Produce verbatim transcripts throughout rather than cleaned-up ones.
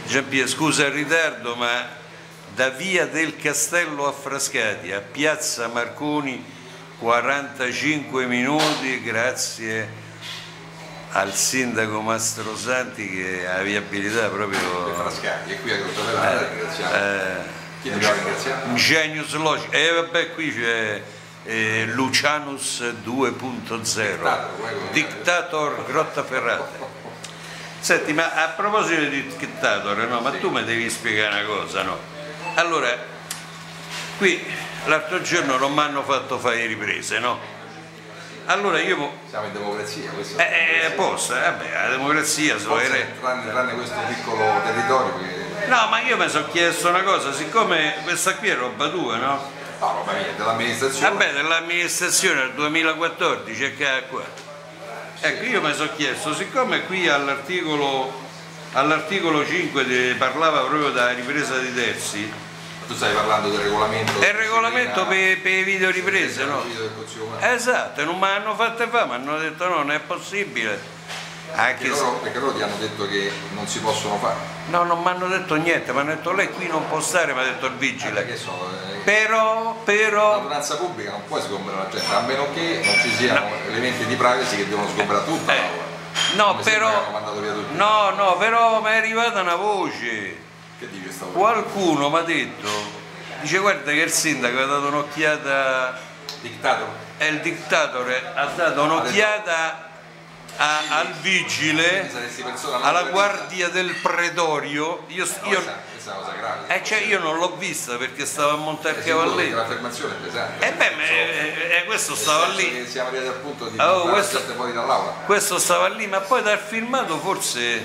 Giampiero, scusa il ritardo, ma da via del Castello a Frascati a piazza Marconi quarantacinque minuti, grazie al sindaco Mastrosanti che ha viabilità proprio Frascati, e qui a Grottaferrata eh, ringraziamo. Eh, Chi dobbiamo ringraziare? Genius Logic. E vabbè, qui c'è eh, Lucianus due punto zero, Dictator Grottaferrata. Senti, ma a proposito di Dictator, no? Ma tu mi devi spiegare una cosa, no? Allora, qui l'altro giorno non mi hanno fatto fare riprese, no? Allora io... Siamo in democrazia, questo è eh, posta, vabbè, la democrazia so tranne, tranne questo piccolo territorio che... No, ma io mi sono chiesto una cosa, siccome questa qui è roba tua, no? No, roba mia, dell'amministrazione. Vabbè, dell'amministrazione del duemilaquattordici e che qua. Ecco, io mi sono chiesto, siccome qui all'articolo all'articolo cinque parlava proprio della ripresa di terzi. Tu stai parlando del regolamento? È il regolamento per le video riprese, no? Esatto, e non mi hanno fatto fare, mi hanno detto no, non è possibile. Anche perché, loro, perché loro ti hanno detto che non si possono fare? No, non mi hanno detto niente, mi hanno detto lei qui non può stare, mi ha detto il vigile. Eh, so, eh, però, però... L'ordinanza pubblica non puoi sgomberare la gente, a meno che non ci siano no. elementi di privacy che devono sgomberare tutta eh, l'aula. No, però... Via no, no, però mi è arrivata una voce. Che dice sta voce? Qualcuno mi ha detto, dice guarda che il sindaco ha dato un'occhiata... Dictator? È il dictatore, ha dato un'occhiata... A, al vigile, alla guardia del pretorio. Io, no, io, questa, questa è una cosa grave. Eh, cioè, io non l'ho vista perché stavo a montare il cavalletto. L'affermazione è pesante. Eh beh, eh, eh, questo stava lì. Che siamo arrivati al punto di oh, questo, fuori dall'aula. Questo stava lì, ma poi dal filmato forse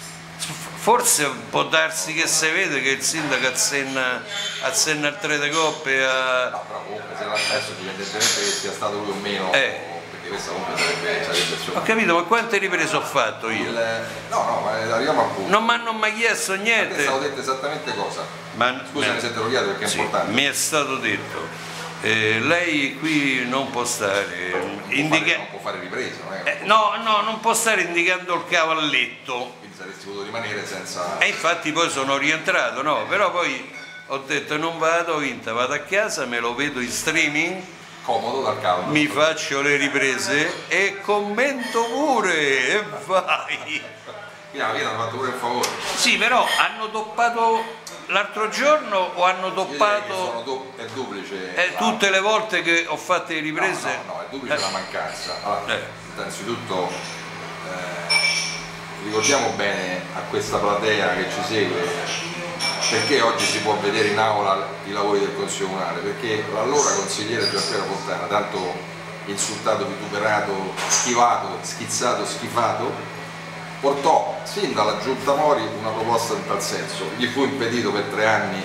forse può darsi che si vede che il sindaco accenna, accenna il tre de coppe a... No, però comunque se l'ha perso indipendentemente che sia stato lui o meno. Eh. Questa comunque sarebbe, sarebbe solo. Ho capito, ma quante riprese ho fatto io? Il, no, no, ma arriviamo al punto. Non mi hanno mai chiesto niente. Mi è stato detto esattamente cosa? Ma, Scusami se te lo chiedo perché è sì, importante. Mi è stato detto, eh, lei qui non può stare. Non, indica... non può fare riprese, non è? Eh, no, no, non può stare indicando il cavalletto. Quindi saresti potuto rimanere senza. E infatti poi sono rientrato, no? Però poi ho detto non vado, ho vinto, vado a casa, me lo vedo in streaming. Comodo dal cavolo. Mi faccio le riprese e commento pure e vai. Piano piano hanno fatto pure un favore. Sì, però hanno toppato l'altro giorno o hanno toppato. Sono do... è duplice. Eh, tutte le volte che ho fatto le riprese. No, no, no, è duplice eh. la mancanza. Allora, eh. Innanzitutto eh, ricordiamo bene a questa platea che ci segue. Perché oggi si può vedere in aula i lavori del Consiglio Comunale? Perché l'allora consigliere Gianpiero Fontana, tanto insultato, vituperato, schivato, schizzato, schifato, portò sin dalla Giunta Mori una proposta in tal senso. Gli fu impedito per tre anni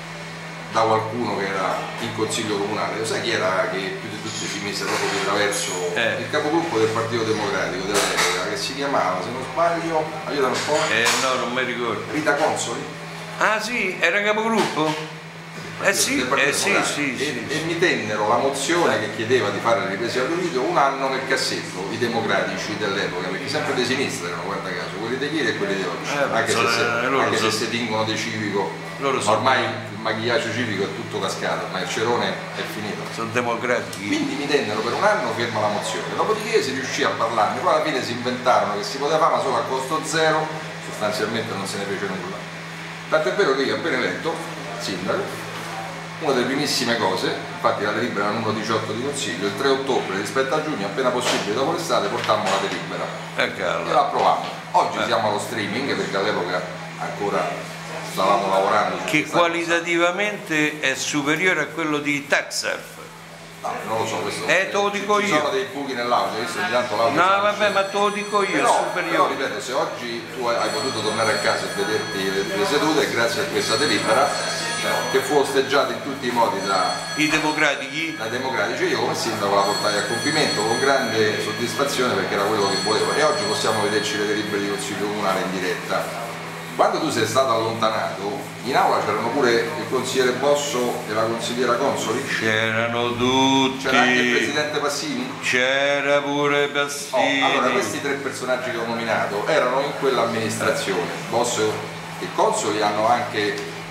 da qualcuno che era in Consiglio Comunale. Lo sai chi era che più di tutti si mise proprio di traverso? Eh. Il capogruppo del Partito Democratico dell'epoca, che si chiamava, se non sbaglio, aiutami un po'. Eh no, non mi ricordo. Rita Consoli. Ah sì, era capogruppo? Eh sì, eh sì, sì, e, sì. E mi tennero la mozione che chiedeva di fare le riprese audio video un anno nel cassetto, i democratici dell'epoca, perché sempre di sinistra erano, guarda caso, quelli di ieri e quelli di oggi, eh, anche, se, se, anche se si tingono di civico, loro ma ormai il magliaggio civico è tutto cascato, ma il cerone è finito. Sono democratici. Quindi mi tennero per un anno ferma la mozione, dopodiché si riuscì a parlarne, poi alla fine si inventarono che si poteva fare ma solo a costo zero, sostanzialmente non se ne fece nulla. Tanto è vero che io appena eletto sindaco, una delle primissime cose, infatti la delibera numero diciotto di Consiglio, il tre ottobre rispetto a giugno, appena possibile dopo l'estate, portammo la delibera e la approvammo. Oggi eh. siamo allo streaming perché all'epoca ancora stavamo lavorando. Che qualitativamente è superiore a quello di Taxsurf. No, non lo so questo. Eh, te lo dico ci io. Ci sono dei buchi nell'audio, visto ogni tanto l'audio. No, vabbè, ma te lo dico io, però, è superiore. Però, ripeto, se oggi tu hai potuto tornare a casa e vederti le, le sedute, grazie a questa delibera, cioè, che fu osteggiata in tutti i modi da i democratici, dai democratici, io come sindaco la portai a compimento con grande soddisfazione perché era quello che volevo e oggi possiamo vederci le delibere di Consiglio Comunale in diretta. Quando tu sei stato allontanato, in aula c'erano pure il consigliere Bosso e la consigliera Consoli? C'erano tutti. C'era anche il presidente Passini? C'era pure Passini. Oh, allora questi tre personaggi che ho nominato erano in quell'amministrazione, Bosso i consoli hanno anche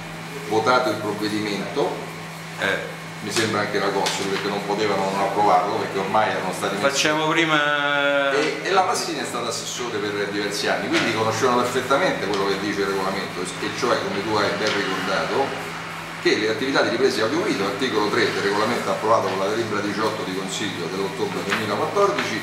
votato il provvedimento, eh. mi sembra anche la Consoli, perché non potevano non approvarlo perché ormai erano stati messi. Facciamo prima e, e la Passini è stata assessore per diversi anni, quindi conoscevano perfettamente quello che dice il regolamento, e cioè, come tu hai ben ricordato, che le attività di ripresa audiovisiva, articolo tre del regolamento approvato con la delibera diciotto di Consiglio dell'ottobre duemilaquattordici,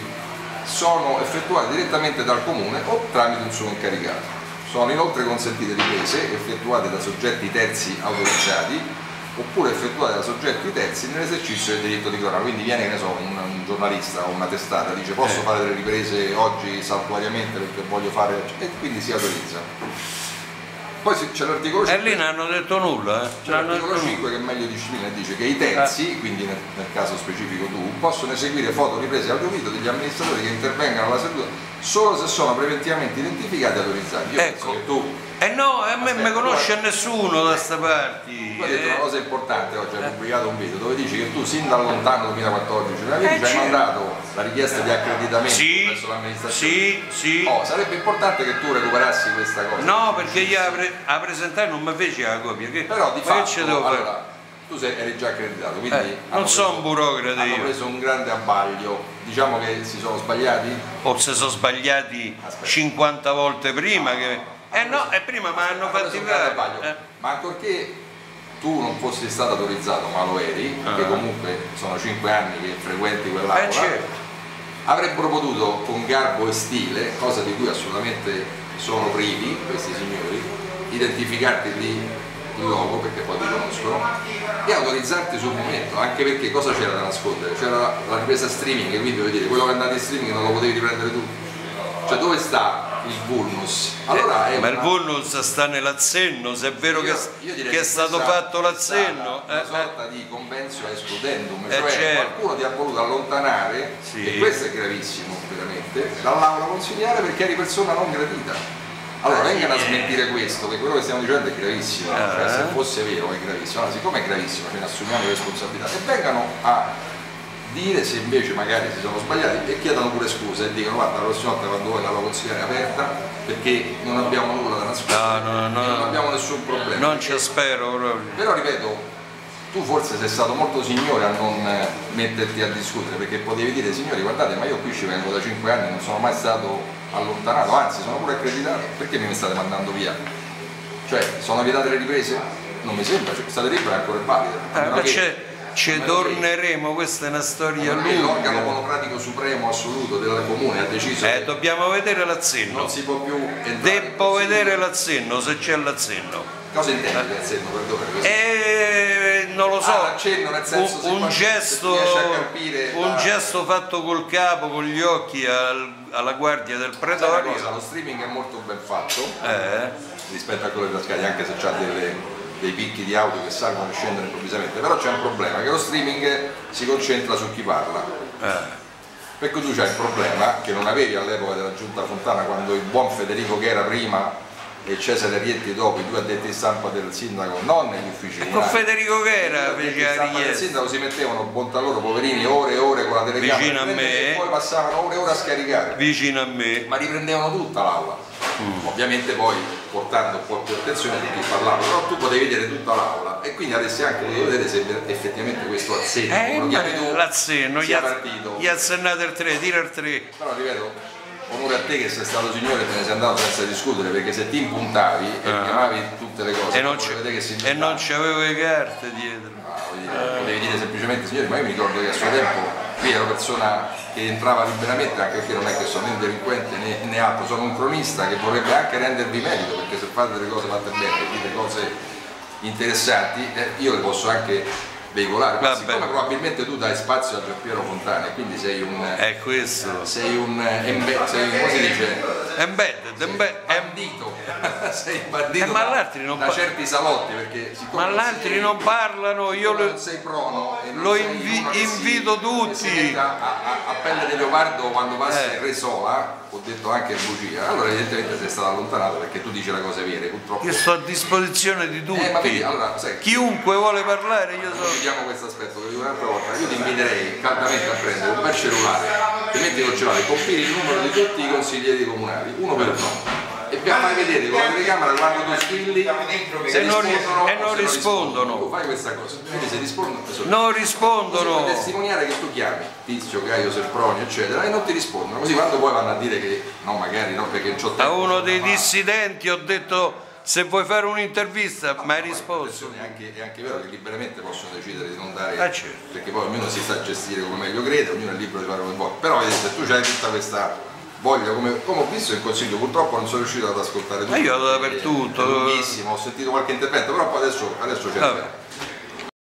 sono effettuate direttamente dal Comune o tramite un suo incaricato. Sono inoltre consentite riprese effettuate da soggetti terzi autorizzati oppure effettuate da soggetti terzi nell'esercizio del diritto di cronaca. Quindi viene, che ne so, un, un giornalista o una testata, dice posso eh. fare delle riprese oggi saltuariamente perché voglio fare, e quindi si autorizza. Poi c'è l'articolo cinque. E lì non hanno detto nulla. Eh. C'è l'articolo cinque che meglio disciplina e dice che i terzi, eh. quindi nel, nel caso specifico tu, possono eseguire foto, riprese e audio-video degli amministratori che intervengano alla seduta solo se sono preventivamente identificati e autorizzati. Io ecco. penso che tu... Eh no, a me non mi conosce nessuno da sta parte. Tu hai detto una cosa importante oggi, hai pubblicato un video dove dici che tu sin da lontano duemilaquattordici eh, ci hai mandato la richiesta di accreditamento sì, verso l'amministrazione. Sì, sì. Oh, sarebbe importante che tu recuperassi questa cosa. No, perché io a, pre a presentare non mi feci la copia. Che, però di fatto, che devo allora, fare? tu sei, eri già accreditato, quindi eh, non sono un burocrate. Hanno io. preso un grande abbaglio, diciamo che si sono sbagliati? O se sono sbagliati Aspetta. cinquanta volte prima. No, che... Eh no, e prima mi hanno fatti fare. Eh. Ma ancorché tu non fossi stato autorizzato, ma lo eri, ah. perché comunque sono cinque anni che frequenti quell'aula, eh, certo. avrebbero potuto con garbo e stile, cosa di cui assolutamente sono privi questi signori, identificarti lì il logo, perché poi ti conoscono, e autorizzarti sul momento, anche perché cosa c'era da nascondere? C'era la ripresa streaming, quindi vuol dire quello che è andato in streaming non lo potevi riprendere tu. Cioè dove sta il vulnus? Allora eh, è ma una... il vulnus sta nell'azzenno, se è vero io, che, io che è stato fatto l'azzenno. Una eh, sorta eh. di convenzio excludendum, eh, cioè certo. qualcuno ti ha voluto allontanare, sì. e questo è gravissimo veramente, dall'aula consigliare perché eri persona non gradita. Allora vengano a smentire questo, che quello che stiamo dicendo è gravissimo, eh. cioè se fosse vero è gravissimo, allora siccome è gravissimo ce ne assumiamo le responsabilità e vengano a dire se invece magari si sono sbagliati e chiedano pure scuse e dicono guarda la prossima volta quando vuoi la consigliare è aperta perché non abbiamo nulla da nascondere, no, no, no, non abbiamo nessun problema. Non ci spero proprio. Però ripeto, tu forse sei stato molto signore a non metterti a discutere perché potevi dire signori guardate ma io qui ci vengo da cinque anni, non sono mai stato allontanato, anzi sono pure accreditato, perché mi state mandando via? Cioè sono vietate le riprese? Non mi sembra, cioè, questa delibera è ancora valida. Eh, ci torneremo, questa è una storia lunga. L'organo monocratico supremo assoluto del comune ha deciso eh, che dobbiamo vedere l'azzenno. Non si può più entrare. Devo vedere l'azzenno, se c'è l'azzenno. Cosa intendi l'azzenno? Eh, non lo so. Ah, nel senso un, un, gesto, un la... gesto fatto col capo, con gli occhi al, alla guardia del pretorio. Cosa, lo streaming è molto ben fatto eh. rispetto a quello della Sky, anche se c'ha delle dei picchi di audio che salgono e scendono improvvisamente, però c'è un problema, che lo streaming si concentra su chi parla. Eh. Perché tu c'hai il problema che non avevi all'epoca della Giunta Fontana, quando il buon Federico che era prima e Cesare Rietti dopo, i due addetti di stampa del sindaco, non negli uffici comunali. Con Federico che era fece la richiesta. Il sindaco si mettevano, bontà loro, poverini, ore e ore con la telecamera vicino a me, e poi passavano ore e ore a scaricare. Vicino a me. Ma riprendevano tutta l'aula. Mm. Ovviamente poi portando un po' più attenzione a chi parlava, però tu potevi vedere tutta l'aula e quindi adesso anche potevi vedere se effettivamente questo azzenno, eh, lo chiami tu, l'azzenno, sia partito. Gli azzennate il tre, tira il tre. Però ripeto, onore a te che sei stato signore e te ne sei andato senza discutere, perché se ti impuntavi e ah. chiamavi tutte le cose e non, che si e non c'avevo le carte dietro. Ah, dire, eh. Potevi dire semplicemente signore, ma io mi ricordo che a suo tempo qui ero persona che entrava liberamente, anche perché non è che sono né un delinquente né, né altro, sono un cronista che vorrebbe anche rendervi merito, perché se fate delle cose fatte bene, dite cose interessanti, eh, io le posso anche veicolare, ma siccome probabilmente tu dai spazio a Giampiero Fontana e quindi sei un è questo sei un embed, sei, come si dice? embedded, embedded bandito sei bandito eh, ma da, non da certi salotti, perché ma l'altri non parlano, io lo, non sei prono e non lo sei invi, invito si, tutti a, a, a pelle di leopardo quando passa eh. il Resola, ho detto anche bugia, allora evidentemente sei stato allontanato perché tu dici le cose vere, purtroppo io sto a disposizione di tutti, eh, ma vedi, allora, sai, chiunque vuole parlare io so. Vediamo questo aspetto, che dico un'altra volta, io ti inviterei caldamente a prendere un bel cellulare, ti metti col cellulare, compili il numero di tutti i consiglieri comunali, uno per uno, e per fai vedere con la telecamera quando tu squilli se e non, rispondono, e non rispondono. Tu fai questa cosa, quindi se rispondono non rispondono. puoi testimoniare che tu chiami Tizio, Caio, Sempronio eccetera e non ti rispondono, così quando poi vanno a dire che no magari no perché non c'ho tempo. A uno dei dissidenti ho detto se vuoi fare un'intervista, ma hai risposto. È anche, è anche vero che liberamente possono decidere di non dare, ah, certo. perché poi ognuno si sa gestire come meglio crede, ognuno è libero di fare come vuole, però vedete, se tu hai tutta questa voglia, come, come ho visto in consiglio, purtroppo non sono riuscito ad ascoltare tutto. Ma io dappertutto. È lunghissimo, ho sentito qualche intervento, però poi adesso, adesso c'è.